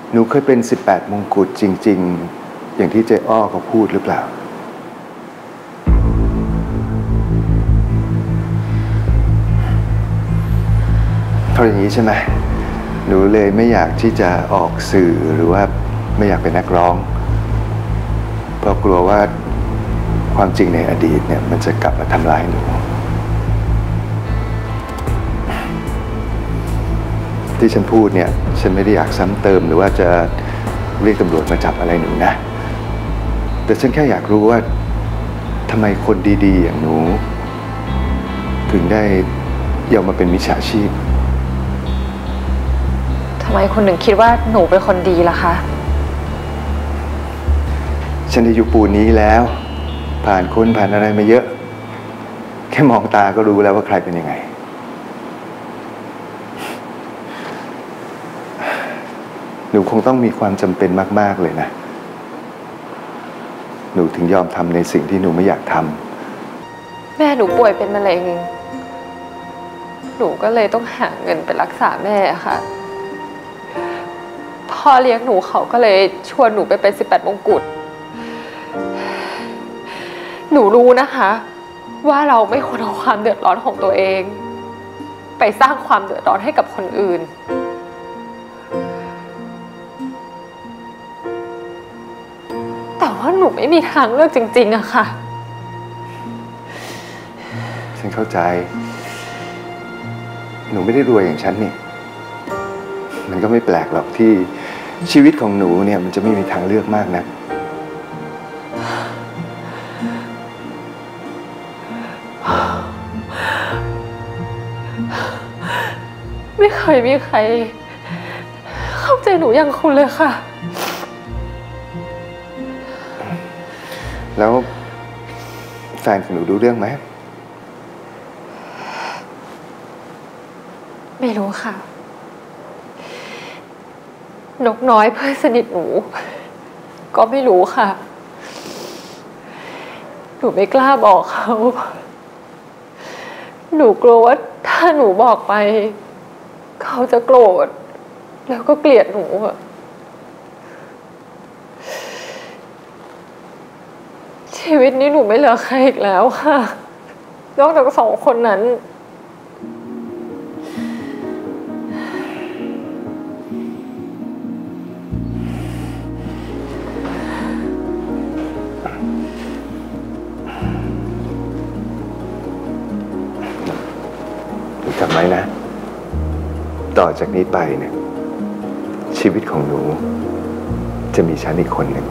หนูเคยเป็น18 มงกุฎจริงๆอย่างที่เจ๊อ้อเขาพูดหรือเปล่าเพราะอย่างนี้ใช่ไหมหนูเลยไม่อยากที่จะออกสื่อหรือว่าไม่อยากเป็นนักร้องเพราะกลัวว่าความจริงในอดีตเนี่ยมันจะกลับมาทำร้ายหนูที่ฉันพูดเนี่ยฉันไม่ได้อยากซ้ำเติมหรือว่าจะเรียกตำรวจมาจับอะไรหนูนะแต่ฉันแค่อยากรู้ว่าทำไมคนดีๆอย่างหนูถึงได้ยอมมาเป็นมิจฉาชีพทำไมคุณถึงคิดว่าหนูเป็นคนดีล่ะคะฉันได้อยู่ปูนนี้แล้วผ่านคนผ่านอะไรมาเยอะแค่มองตาก็รู้แล้วว่าใครเป็นยังไงหนูคงต้องมีความจำเป็นมากๆเลยนะหนูถึงยอมทำในสิ่งที่หนูไม่อยากทำแม่หนูป่วยเป็นมะเร็งหนูก็เลยต้องหาเงินไปรักษาแม่ค่ะพ่อเลี้ยงหนูเขาก็เลยชวนหนูไปเป็น18 มงกุฎหนูรู้นะคะว่าเราไม่ควรเอาความเดือดร้อนของตัวเองไปสร้างความเดือดร้อนให้กับคนอื่นแต่ว่าหนูไม่มีทางเลือกจริงๆอะค่ะฉันเข้าใจหนูไม่ได้รวยอย่างฉันนี่มันก็ไม่แปลกหรอกที่ชีวิตของหนูเนี่ยมันจะไม่มีทางเลือกมากนะไม่เคยมีใครเข้าใจหนูอย่างคุณเลยค่ะแล้วแฟนของหนูรู้เรื่องไหมไม่รู้ค่ะนกน้อยเพื่อนสนิทหนูก็ไม่รู้ค่ะหนูไม่กล้าบอกเขาหนูกลัวว่าถ้าหนูบอกไปเขาจะโกรธแล้วก็เกลียดหนูชีวิตนี้หนูไม่เหลือใครอีกแล้วค่ะนอกจาก2 คนนั้นจำไว้นะต่อจากนี้ไปเนี่ยชีวิตของหนูจะมีฉันอีกคนหนึ่ง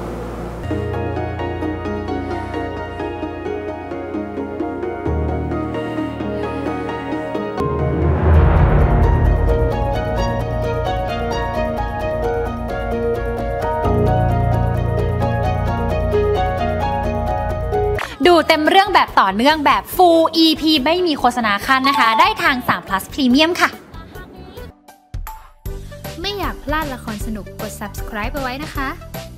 ดูเต็มเรื่องแบบต่อเนื่องแบบ Full EP ไม่มีโฆษณาขั้นนะคะได้ทาง3 plus Premium ค่ะไม่อยากพลาดละครสนุกกด subscribe ไปไว้นะคะ